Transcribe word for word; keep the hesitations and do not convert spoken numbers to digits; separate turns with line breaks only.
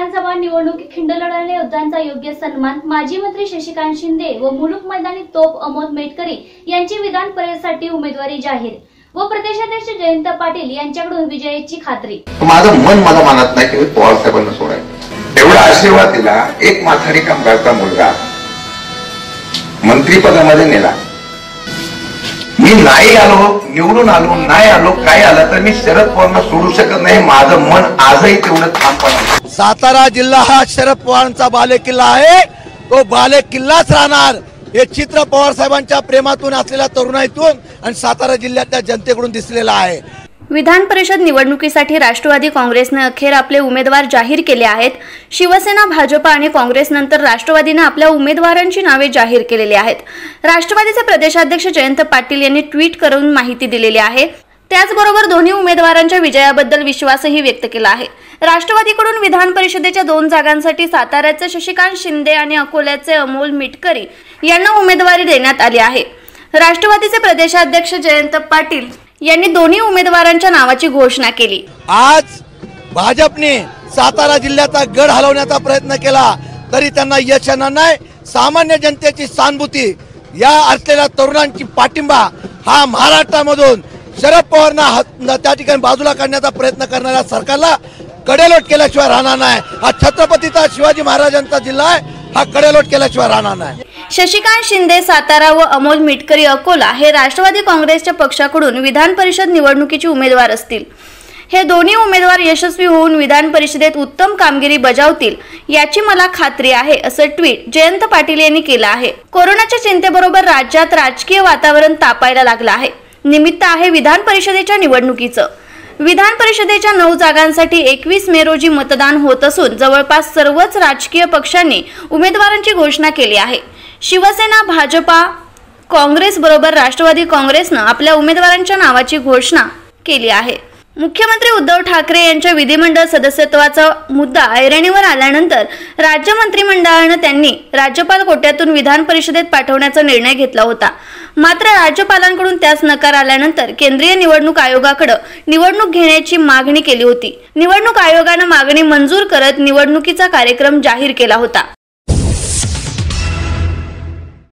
विधानसभा निवडणुकीत खिंड लढवलेल्या योद्ध्यांचा योग्य सन्मान माजी मंत्री शशिकांत शिंदे व मुलुक मैदानी तोफ अमोल मेटकरी यांची विधान परिषदेसाठी उमेदवारी जाहीर व प्रदेशाध्यक्ष जयंत पाटील यांच्याकडून विजयाची खात्री।
माझं मन मला मानत नाही की मी पवार साहेबांना सोडायचं। एवढा आशीर्वाद दिला, एक माथाडी कामगारचा मुलगा मंत्रीपदामध्ये नेला। मी नाही आलो, निवडून आलो, नाही आलो, काय आलं तर मी शरद पवारांना सोडू शकत नाही। माझं मन आजही तेवढं ठामपणे।
सातारा जिल्हा हा शरद पवारांचा बालेकिल्ला आहे, तो बालेकिल्लाच राहणार। हे चित्र पवार साहेबांच्या प्रेमातून असलेल्या तरुणाईतून आणि सातारा जिल्ह्यातल्या जनतेकडून दिसलेला आहे।
विधान परिषद निवडणुकीसाठी राष्ट्रवादी काँग्रेसने अखेर आपले उमेदवार जाहीर केले आहेत। शिवसेना, भाजप आणि काँग्रेसनंतर राष्ट्रवादीने आपल्या उमेदवारांची नावे जाहीर केलेली आहेत। राष्ट्रवादीचे प्रदेशाध्यक्ष जयंत पाटील यांनी ट्विट करून माहिती दिलेली आहे। त्याचबरोबर दोन्ही उमेदवारांच्या विजयाबद्दल विश्वासही व्यक्त केला आहे। राष्ट्रवादीकडून विधान परिषदेच्या दोन जागांसाठी साताऱ्याचे शशिकांत शिंदे आणि अकोल्याचे अमोल मेटकरी यांना उमेदवारी देण्यात आली आहे। राष्ट्रवादीचे प्रदेशाध्यक्ष जयंत पाटील यांनी दोन्ही उमेदवारांच्या नावाची घोषणा केली।
आज भाजपने सातारा जिल्ह्याचा गड हलवण्याचा प्रयत्न केला तरी त्यांना यश येणार नाही। सामान्य जनतेची सहानुभूती, या असलेल्या तरुणांची पाठिंबा हा महाराष्ट्रामधून शरद पवारांना त्या ठिकाणी बाजूला काढण्याचा प्रयत्न करणाऱ्या सरकारला कडेलोट केल्याशिवाय राहणार नाही। हा छत्रपतीचा शिवाजी महाराजांचा जिल्हा आहे, हा कडेलोट केल्याशिवाय राहणार नाही।
शशिकांत शिंदे सातारा व अमोल मेटकरी अकोला हे राष्ट्रवादी काँग्रेसच्या पक्षाकडून विधान परिषद निवडणुकीचे उमेदवार असतील। हे दोन्ही उमेदवार यशस्वी होऊन विधान परिषदेत उत्तम कामगिरी बजावतील याची मला खात्री आहे, असं ट्विट जयंत पाटील यांनी केलं आहे। कोरोनाच्या चिंतेबरोबर राज्यात राजकीय वातावरण तापायला लागलं आहे। निमित्त आहे विधान परिषदेच्या निवडणुकीचं। विधान परिषदेच्या नऊ जागांसाठी एकवीस मे रोजी मतदान होत असून जवळपास सर्वच राजकीय पक्षांनी उमेदवारांची घोषणा केली आहे। शिवसेना, भाजपा, काँग्रेस बरोबर राष्ट्रवादी काँग्रेसनं आपल्या उमेदवारांच्या नावाची घोषणा केली आहे। मुख्यमंत्री उद्धव ठाकरे यांच्या विधिमंडळ सदस्यत्वाचा मुद्दा ऐरणीवर आल्यानंतर राज्य मंत्रिमंडळाने त्यांनी राज्यपाल कोट्यातून विधान परिषदेत पाठवण्याचा निर्णय घेतला होता। मात्र राज्यपालांकडून त्यास नकार आल्यानंतर केंद्रीय निवडणूक आयोगाकडे निवडणूक घेण्याची मागणी केली होती। निवडणूक आयोगाने मागणी मंजूर करत निवडणुकीचा कार्यक्रम जाहीर केला होता।